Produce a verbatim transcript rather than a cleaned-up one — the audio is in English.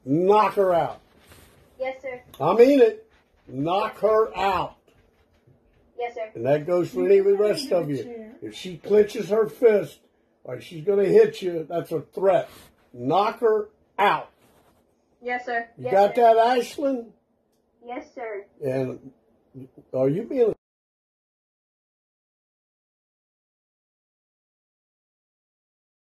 knock her out. Yes, sir. I mean it. Knock her out. Yes, sir. And that goes for any of the rest of you. If she clenches her fist, like she's going to hit you, that's a threat. Knock her out. Yes, sir. You yes, got sir. that, Ashlyn? Yes, sir. And are you being